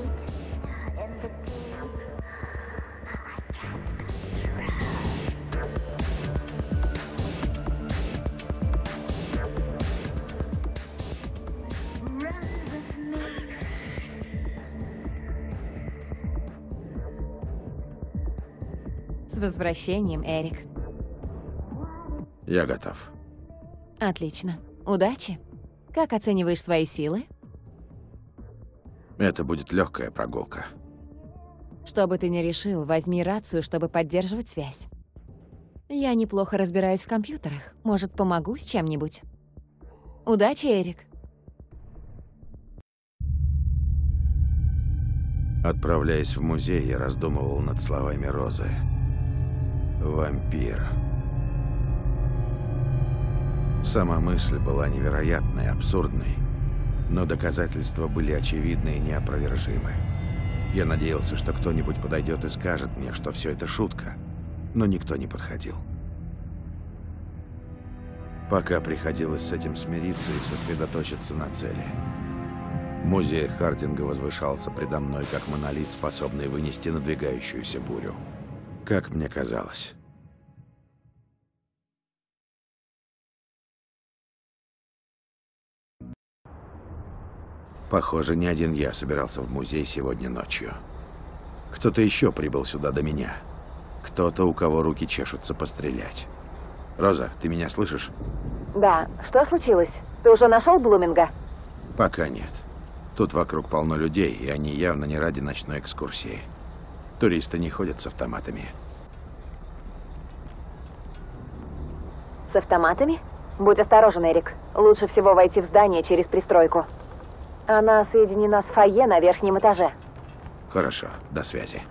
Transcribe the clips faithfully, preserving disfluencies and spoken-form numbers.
С возвращением, Эрик. Я готов. Отлично. Удачи. Как оцениваешь свои силы? Это будет легкая прогулка. Что бы ты ни решил, возьми рацию, чтобы поддерживать связь. Я неплохо разбираюсь в компьютерах. Может, помогу с чем-нибудь? Удачи, Эрик. Отправляясь в музей, я раздумывал над словами Розы. Вампир. Сама мысль была невероятной, абсурдной, но доказательства были очевидны и неопровержимы. Я надеялся, что кто-нибудь подойдет и скажет мне, что все это шутка, но никто не подходил. Пока приходилось с этим смириться и сосредоточиться на цели. Музей Хардинга возвышался предо мной, как монолит, способный вынести надвигающуюся бурю. Как мне казалось. Похоже, не один я собирался в музей сегодня ночью. Кто-то еще прибыл сюда до меня. Кто-то, у кого руки чешутся пострелять. Роза, ты меня слышишь? Да. Что случилось? Ты уже нашел Блуминга? Пока нет. Тут вокруг полно людей, и они явно не ради ночной экскурсии. Туристы не ходят с автоматами. С автоматами? Будь осторожен, Эрик. Лучше всего войти в здание через пристройку. Она соединена с фойе на верхнем этаже. Хорошо, до связи.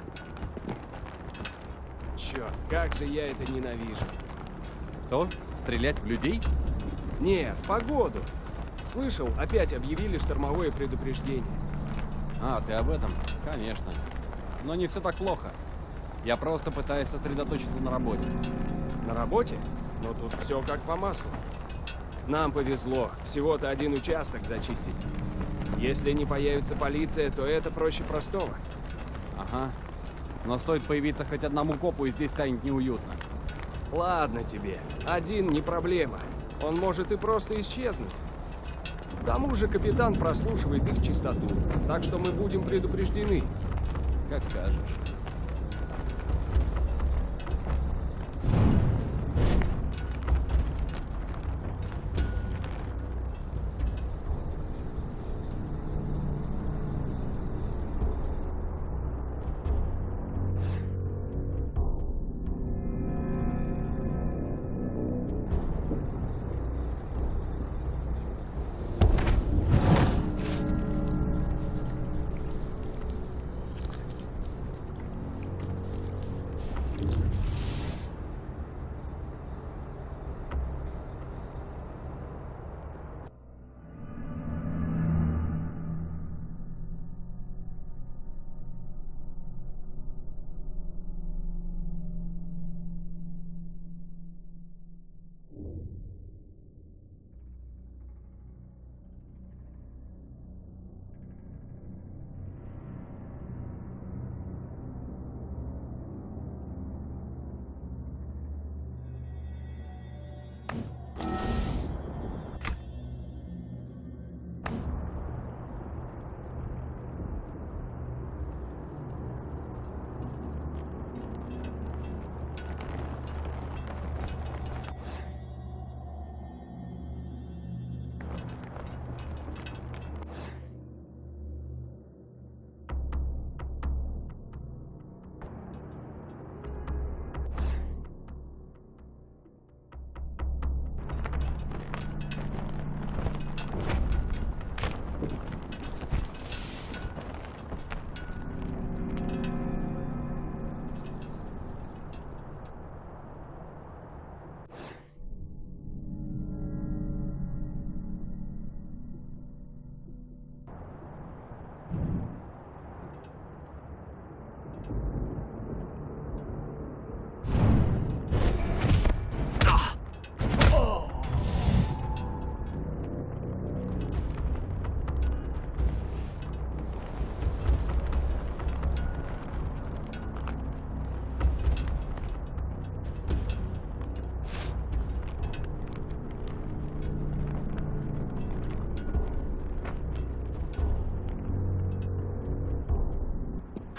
Черт, как же я это ненавижу. Что? Стрелять в людей? Нет, погоду. Слышал, опять объявили штормовое предупреждение. А, ты об этом? Конечно. Но не все так плохо. Я просто пытаюсь сосредоточиться на работе. На работе? Но тут все как по маслу. Нам повезло. Всего-то один участок зачистить. Если не появится полиция, то это проще простого. Ага. Но стоит появиться хоть одному копу, и здесь станет неуютно. Ладно тебе. Один не проблема. Он может и просто исчезнуть. К тому же капитан прослушивает их чистоту. Так что мы будем предупреждены. Как скажешь.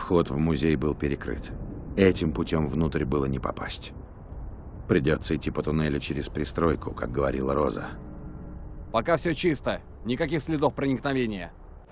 Вход в музей был перекрыт. Этим путем внутрь было не попасть. Придется идти по туннелю через пристройку, как говорила Роза. Пока все чисто. Никаких следов проникновения.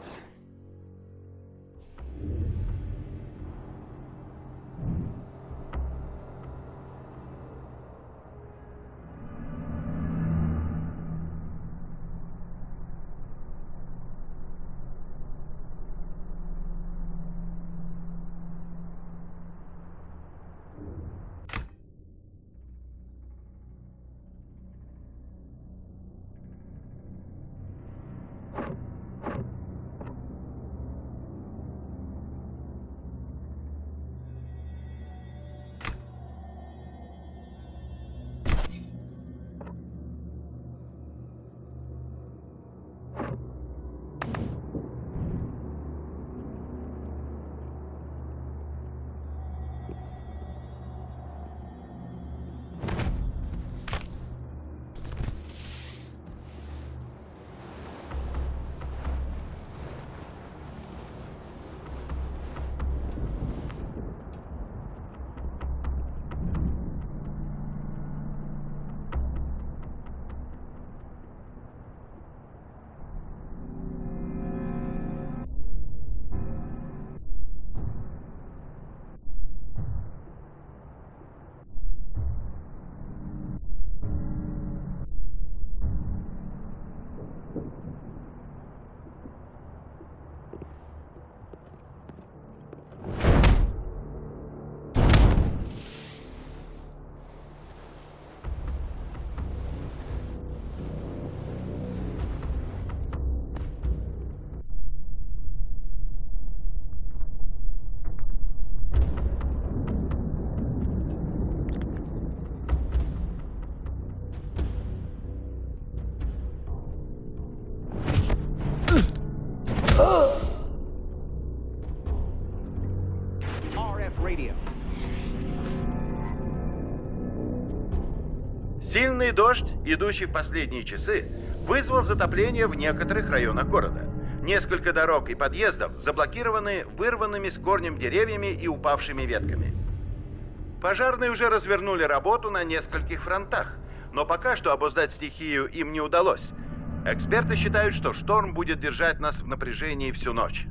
Сильный дождь, идущий в последние часы, вызвал затопление в некоторых районах города. Несколько дорог и подъездов заблокированы вырванными с корнем деревьями и упавшими ветками. Пожарные уже развернули работу на нескольких фронтах, но пока что обуздать стихию им не удалось. Эксперты считают, что шторм будет держать нас в напряжении всю ночь.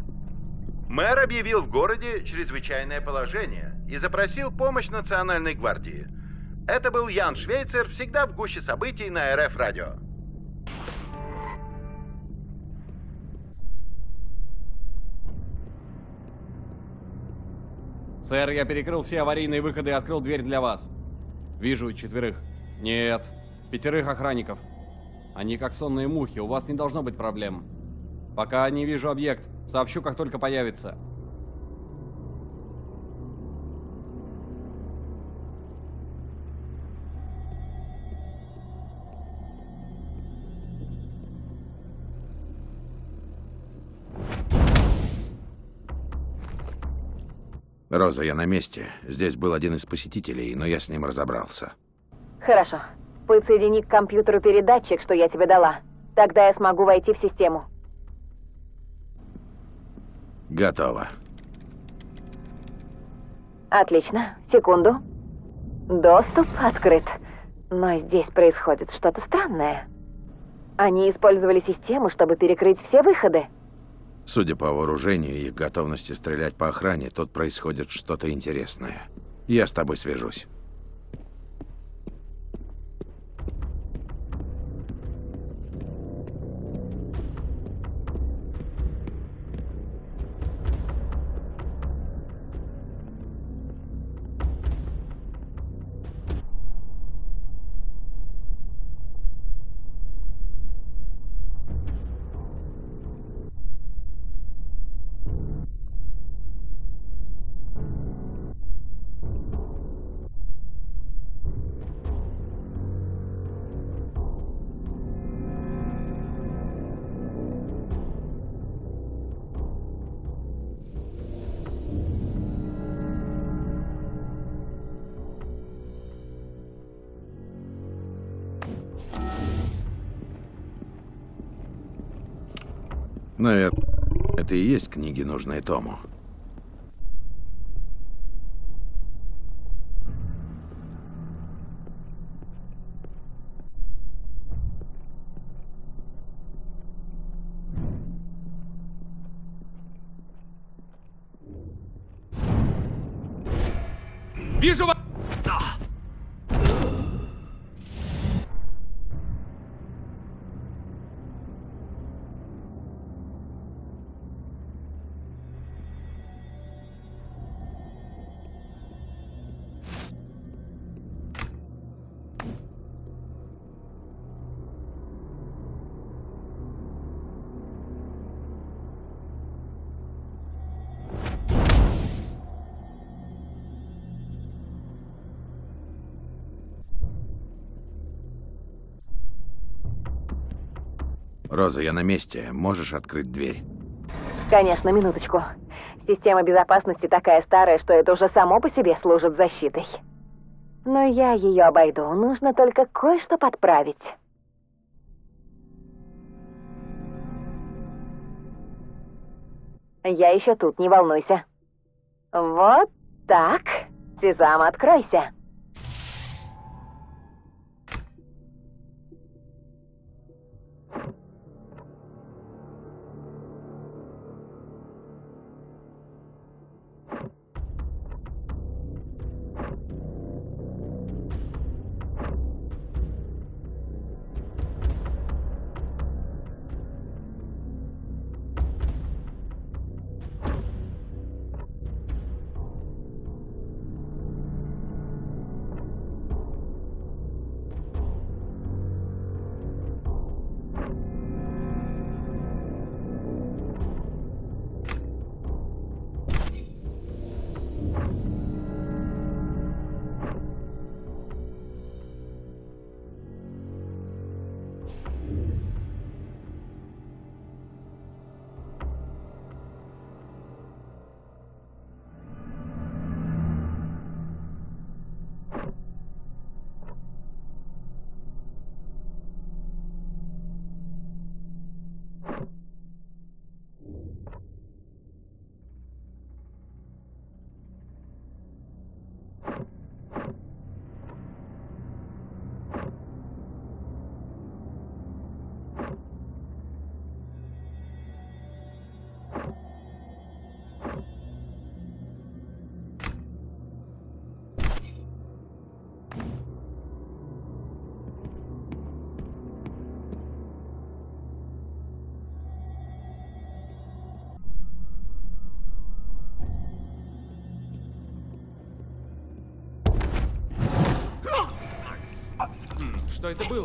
Мэр объявил в городе чрезвычайное положение и запросил помощь Национальной гвардии. Это был Ян Швейцер, всегда в гуще событий на эр эф радио. Сэр, я перекрыл все аварийные выходы и открыл дверь для вас. Вижу четверых. Нет, пятерых охранников. Они как сонные мухи, у вас не должно быть проблем. Пока не вижу объект, сообщу, как только появится. Роза, я на месте. Здесь был один из посетителей, но я с ним разобрался. Хорошо. Подсоедини к компьютеру передатчик, что я тебе дала. Тогда я смогу войти в систему. Готово. Отлично. Секунду. Доступ открыт. Но здесь происходит что-то странное. Они использовали систему, чтобы перекрыть все выходы. Судя по вооружению и их готовности стрелять по охране, тут происходит что-то интересное. Я с тобой свяжусь. Наверное, это и есть книги, нужные Тому. Вижу вас! Роза, я на месте. Можешь открыть дверь? Конечно, минуточку. Система безопасности такая старая, что это уже само по себе служит защитой. Но я ее обойду. Нужно только кое-что подправить. Я еще тут, не волнуйся. Вот так. Сезам, откройся. Что это было?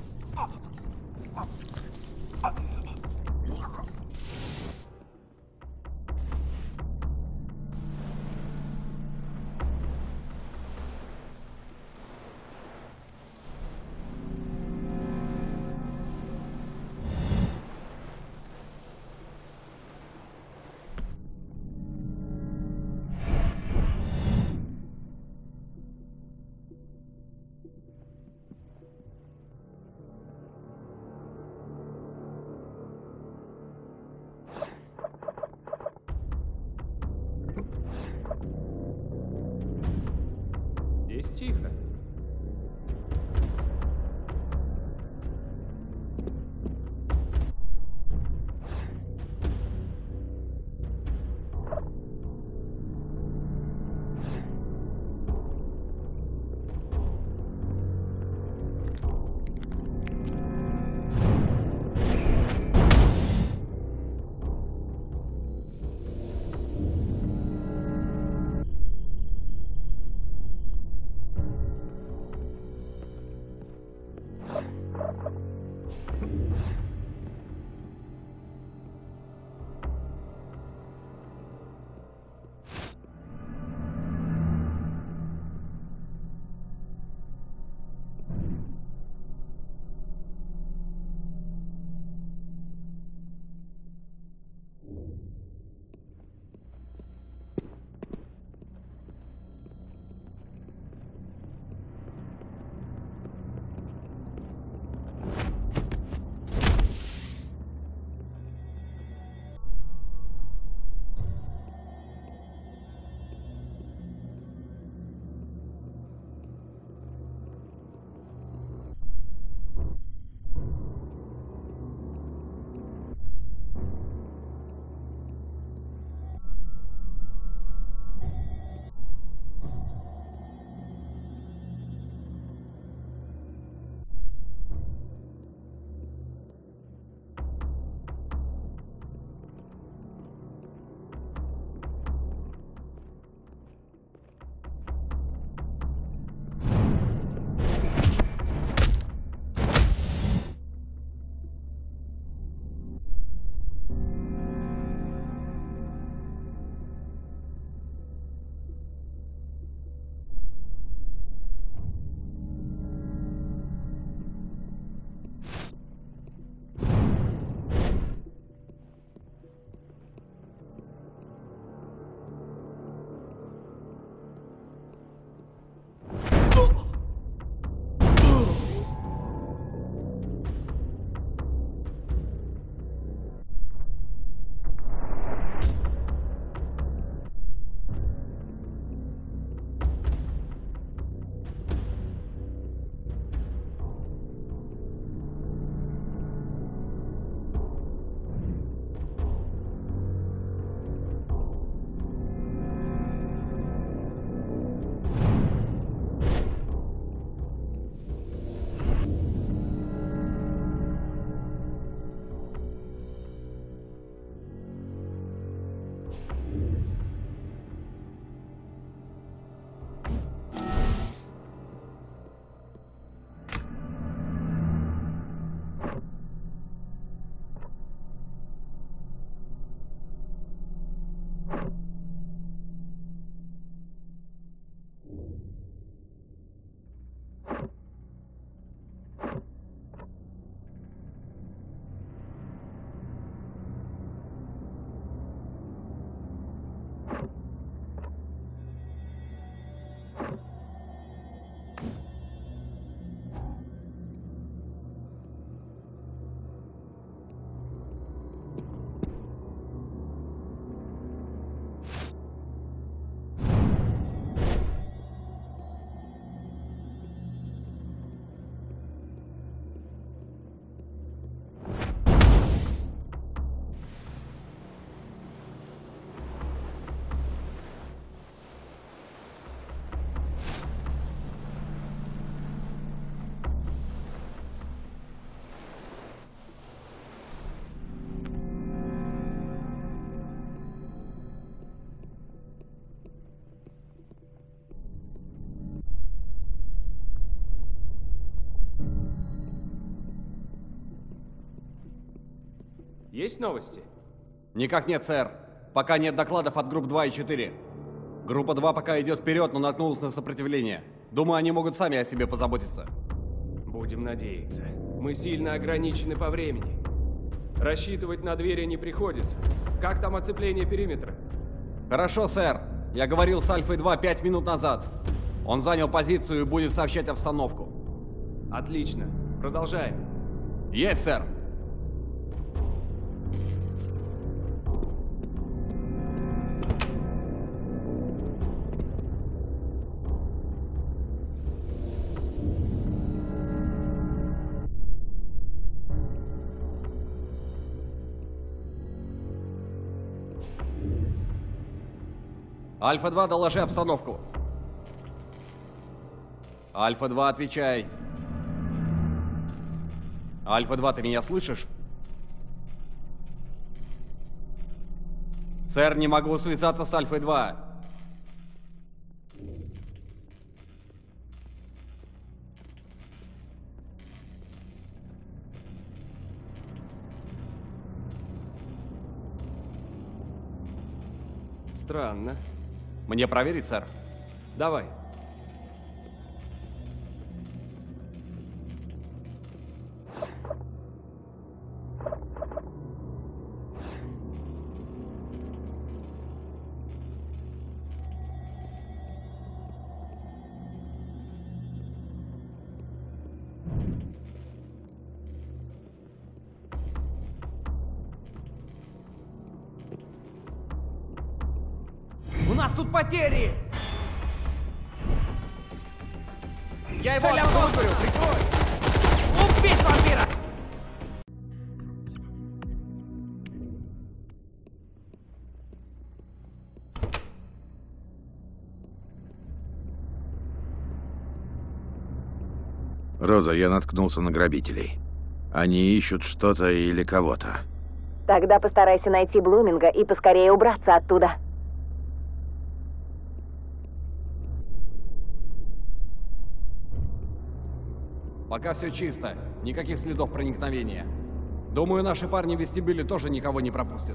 Здесь тихо. Есть новости? Никак нет, сэр. Пока нет докладов от групп два и четыре. Группа два пока идет вперед, но наткнулась на сопротивление. Думаю, они могут сами о себе позаботиться. Будем надеяться. Мы сильно ограничены по времени. Рассчитывать на двери не приходится. Как там оцепление периметра? Хорошо, сэр. Я говорил с Альфой два пять минут назад. Он занял позицию и будет сообщать обстановку. Отлично. Продолжаем. Есть, сэр. Альфа два, доложи обстановку. Альфа два, отвечай. Альфа два, ты меня слышишь? Сэр, не могу связаться с Альфой два. Странно. Мне проверить, сэр? Давай. У нас тут потери! Я его обнаружил! Прикрой! Убить вампира! Роза, я наткнулся на грабителей. Они ищут что-то или кого-то. Тогда постарайся найти Блуминга и поскорее убраться оттуда. Пока все чисто. Никаких следов проникновения. Думаю, наши парни в вестибюле тоже никого не пропустят.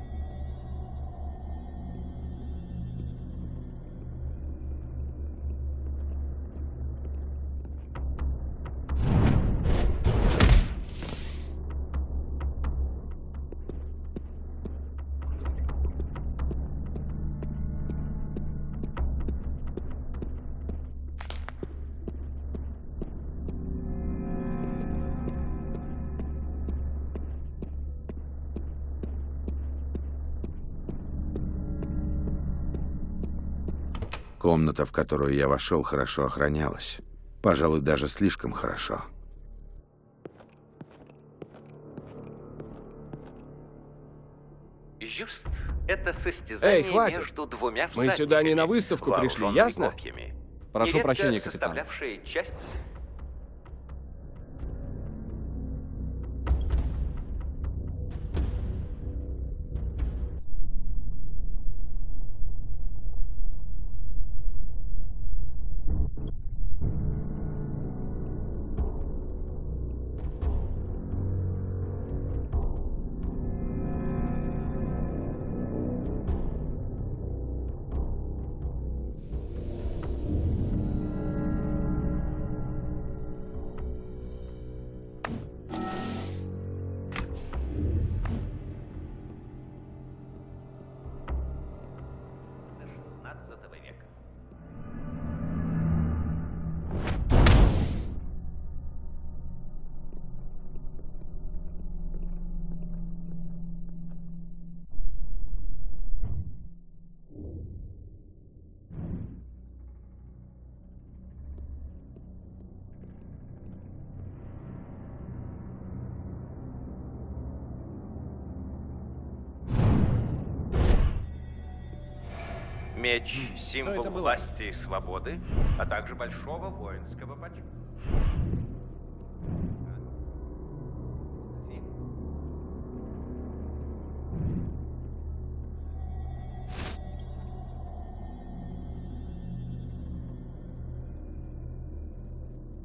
Комната, в которую я вошел, хорошо охранялась. Пожалуй, даже слишком хорошо. Жюст — это состязание Эй, хватит. между двумя Мы сюда не на всадниками, выставку пришли, вооруженными ясно? копьями. Прошу Нередко прощения, капитан. составлявшие часть... шестнадцатого века. Меч — символ это было? власти и свободы, а также большого воинского почета.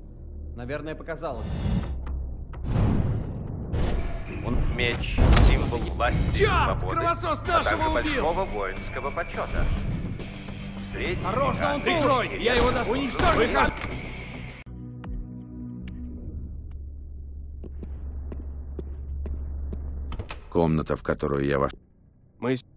Наверное, показалось. Меч — символ символ власти и Черт! свободы, Кровосос а также нашего убил! большого воинского почета. В средние Осторожно, века он прикрой! Древний Я его Рим даст служил уничтожить! воинам. Комната, в которую я вошел. Мы... с-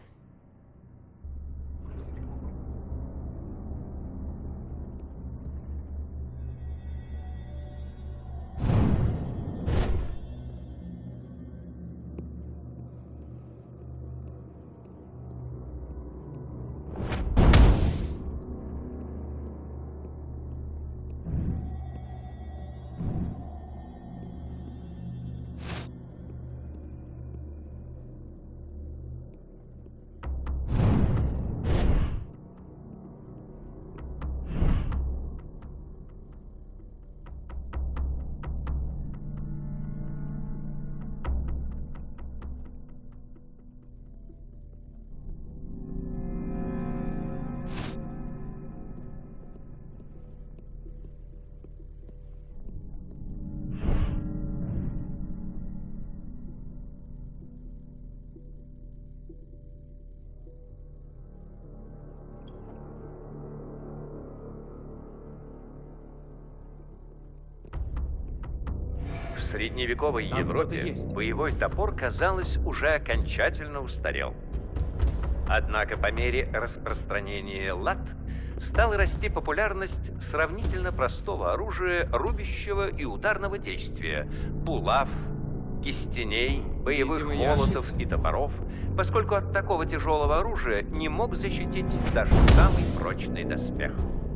В средневековой Там Европе кто-то есть. боевой топор, казалось, уже окончательно устарел. Однако по мере распространения лат стала расти популярность сравнительно простого оружия рубящего и ударного действия – булав, кистеней, боевых Видимо, я молотов ошибся. и топоров, поскольку от такого тяжелого оружия не мог защитить даже самый прочный доспех.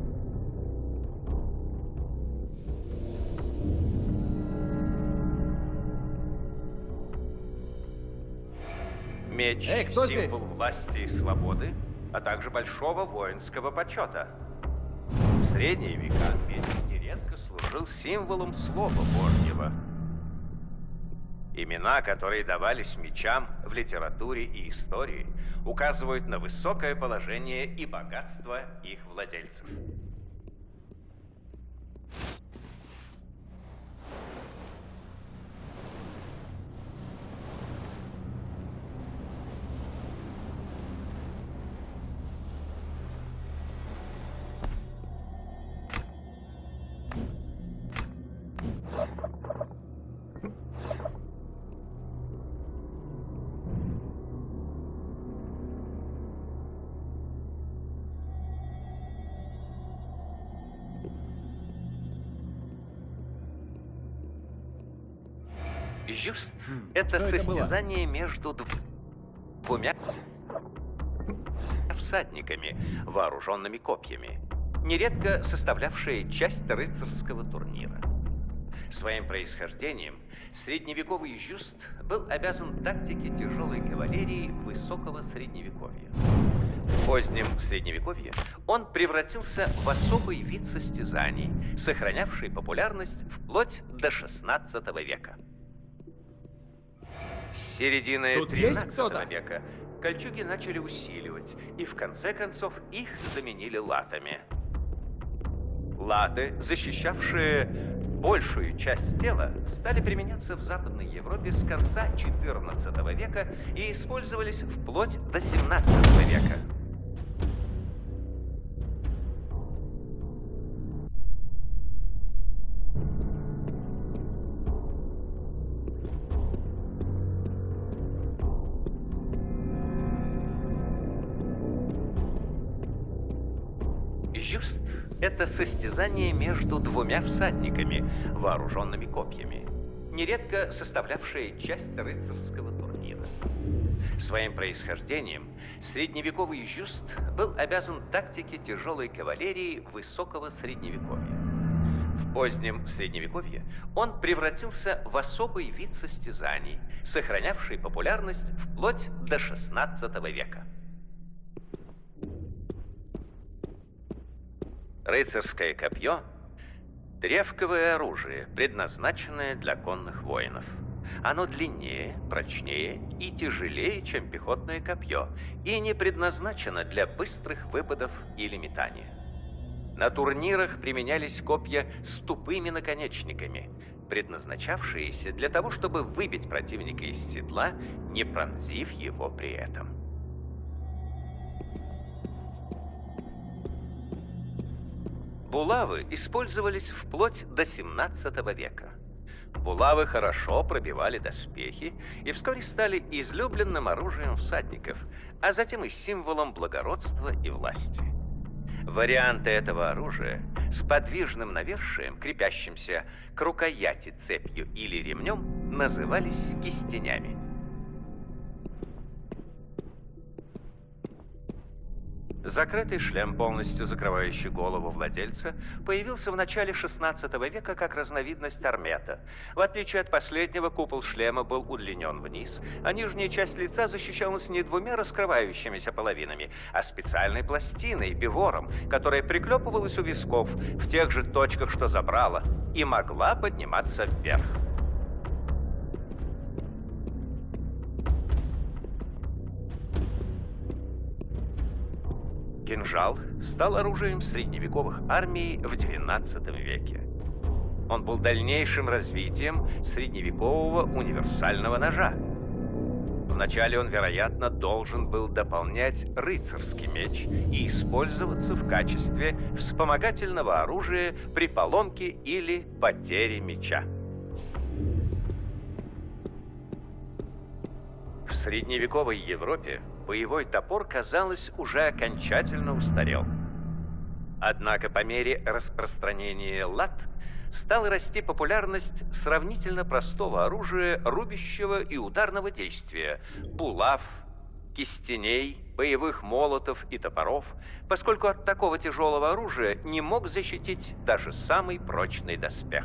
Меч Эй, кто – символ здесь? власти и свободы, а также большого воинского почета. В средние века меч нередко служил символом слова Божьего. Имена, которые давались мечам в литературе и истории, указывают на высокое положение и богатство их владельцев. Жюст – это что это было? состязание между дв- двумя всадниками, вооруженными копьями, нередко составлявшие часть рыцарского турнира. Своим происхождением средневековый жюст был обязан тактике тяжелой кавалерии высокого средневековья. В позднем средневековье он превратился в особый вид состязаний, сохранявший популярность вплоть до шестнадцатого века. С середины Тут есть тринадцатого кто-то? века кольчуги начали усиливать, и в конце концов их заменили латами. Латы, защищавшие большую часть тела, стали применяться в Западной Европе с конца четырнадцатого века и использовались вплоть до семнадцатого века. Жюст – это состязание между двумя всадниками, вооруженными копьями, нередко составлявшие часть рыцарского турнира. Своим происхождением средневековый жюст был обязан тактике тяжелой кавалерии высокого средневековья. В позднем средневековье он превратился в особый вид состязаний, сохранявший популярность вплоть до шестнадцатого века. Рыцарское копье – древковое оружие, предназначенное для конных воинов. Оно длиннее, прочнее и тяжелее, чем пехотное копье, и не предназначено для быстрых выпадов или метания. На турнирах применялись копья с тупыми наконечниками, предназначавшиеся для того, чтобы выбить противника из седла, не пронзив его при этом. Булавы использовались вплоть до семнадцатого века. Булавы хорошо пробивали доспехи и вскоре стали излюбленным оружием всадников, а затем и символом благородства и власти. Варианты этого оружия с подвижным навершием, крепящимся к рукояти цепью или ремнем, назывались кистенями. Закрытый шлем, полностью закрывающий голову владельца, появился в начале шестнадцатого века как разновидность армета. В отличие от последнего, купол шлема был удлинен вниз, а нижняя часть лица защищалась не двумя раскрывающимися половинами, а специальной пластиной, бивором, которая приклепывалась у висков в тех же точках, что забрала, и могла подниматься вверх. Кинжал стал оружием средневековых армий в двенадцатом веке. Он был дальнейшим развитием средневекового универсального ножа. Вначале он, вероятно, должен был дополнять рыцарский меч и использоваться в качестве вспомогательного оружия при поломке или потере меча. В средневековой Европе боевой топор, казалось, уже окончательно устарел. Однако по мере распространения лад стала расти популярность сравнительно простого оружия рубящего и ударного действия – булав, кистеней, боевых молотов и топоров, поскольку от такого тяжелого оружия не мог защитить даже самый прочный доспех.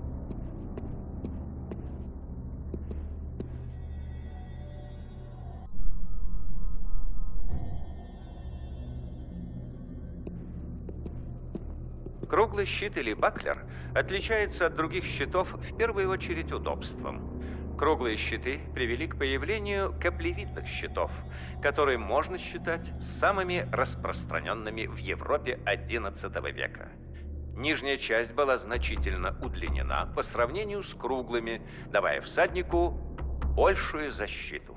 Круглый щит или баклер отличается от других щитов в первую очередь удобством. Круглые щиты привели к появлению каплевидных щитов, которые можно считать самыми распространенными в Европе одиннадцатого века. Нижняя часть была значительно удлинена по сравнению с круглыми, давая всаднику большую защиту.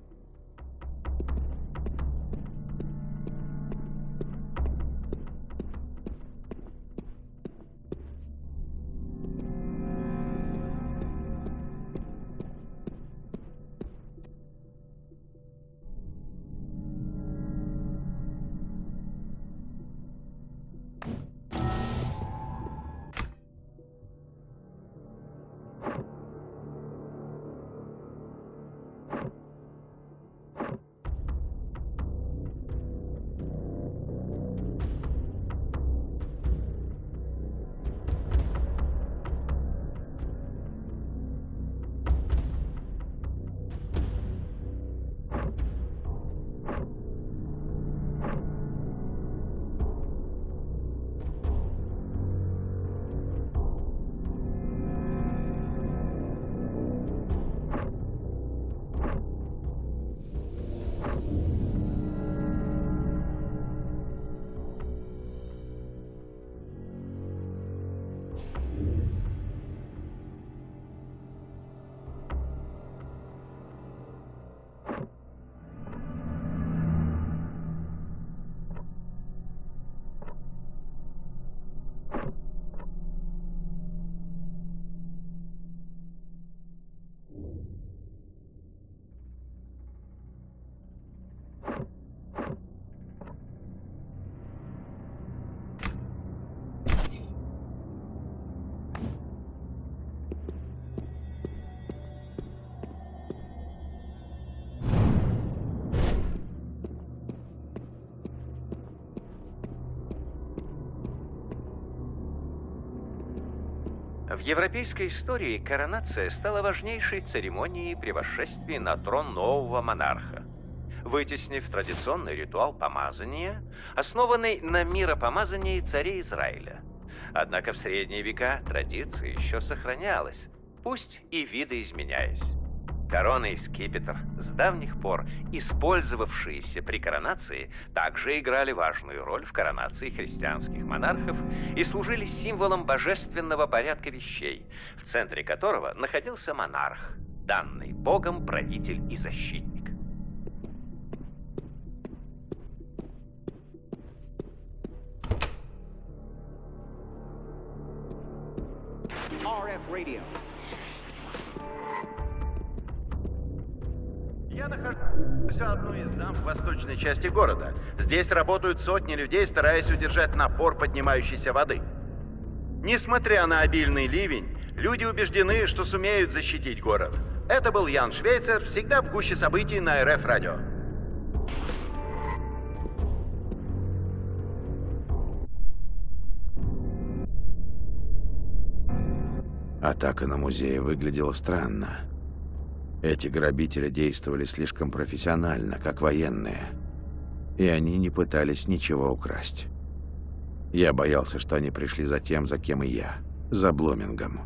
В европейской истории коронация стала важнейшей церемонией при восшествии на трон нового монарха, вытеснив традиционный ритуал помазания, основанный на миропомазании царей Израиля. Однако в средние века традиция еще сохранялась, пусть и видоизменяясь. Корона и скипетр, с давних пор использовавшиеся при коронации, также играли важную роль в коронации христианских монархов и служили символом божественного порядка вещей, в центре которого находился монарх, данный Богом правитель и защитник. ар эф Radio. Я нахожусь в одной из дам в восточной части города. Здесь работают сотни людей, стараясь удержать напор поднимающейся воды. Несмотря на обильный ливень, люди убеждены, что сумеют защитить город. Это был Ян Швейцер, всегда в гуще событий на эр эф Радио. Атака на музей выглядела странно. Эти грабители действовали слишком профессионально, как военные. И они не пытались ничего украсть. Я боялся, что они пришли за тем, за кем и я. За Блумингом.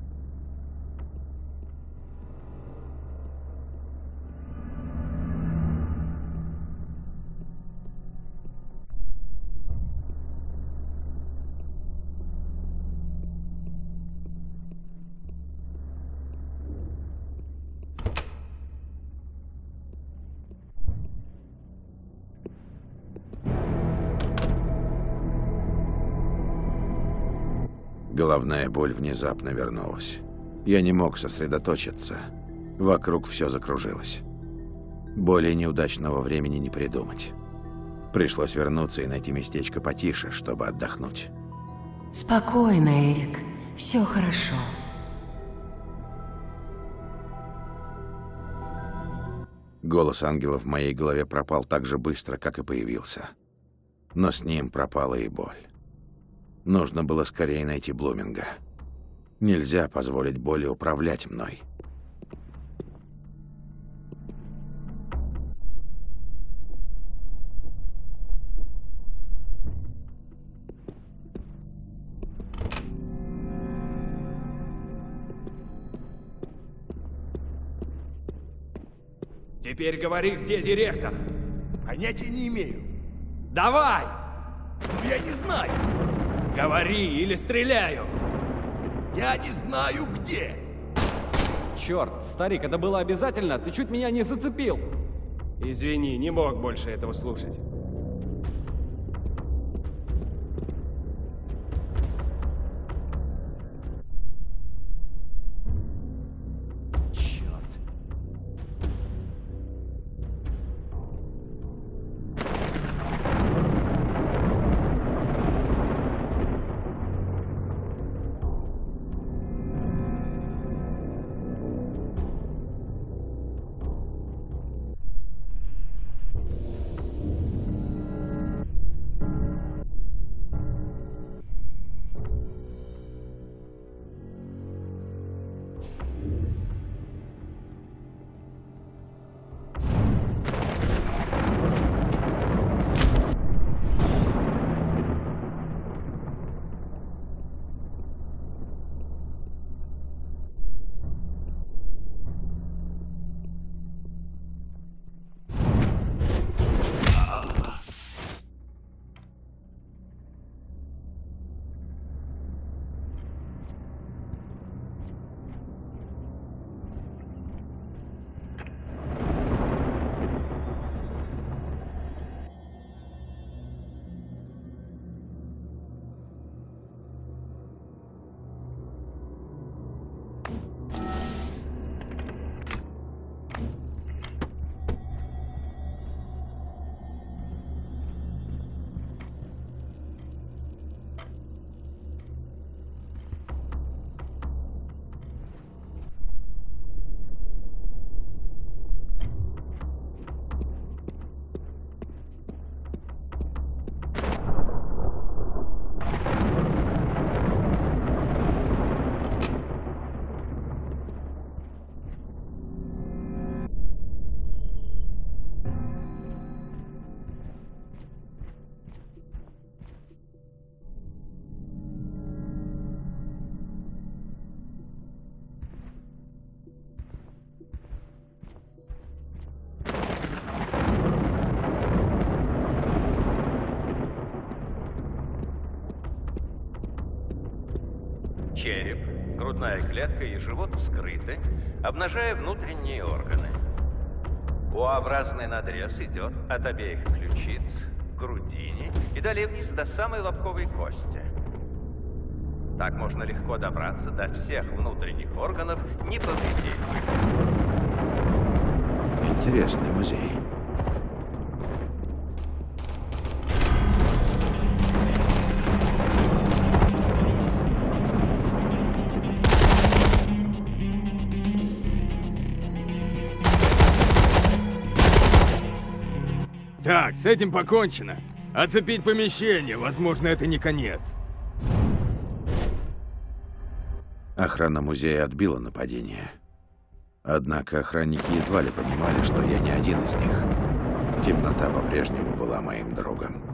Головная боль внезапно вернулась. Я не мог сосредоточиться. Вокруг все закружилось. Более неудачного времени не придумать. Пришлось вернуться и найти местечко потише, чтобы отдохнуть. Спокойно, Эрик. Все хорошо. Голос ангела в моей голове пропал так же быстро, как и появился. Но с ним пропала и боль. Нужно было скорее найти Блуминга. Нельзя позволить боли управлять мной. Теперь говори, где директор? Понятия не имею. Давай! Ну, я не знаю. Говори или стреляю! Я не знаю, где. Черт, старик, это было обязательно? Ты чуть меня не зацепил. Извини, не мог больше этого слушать. Черт. грудная клетка и живот вскрыты, обнажая внутренние органы. У-образный надрез идет от обеих ключиц к грудине и далее вниз до самой лобковой кости. Так можно легко добраться до всех внутренних органов, не повредив их. Интересный музей. Так, с этим покончено. Оцепить помещение, возможно, это не конец. Охрана музея отбила нападение. Однако охранники едва ли понимали, что я не один из них. Темнота по-прежнему была моим другом.